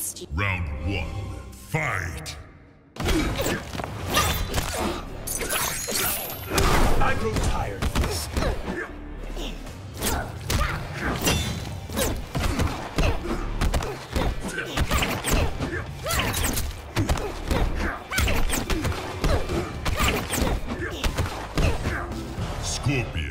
trust you. Round one, fight! I grow tired of this. Scorpion.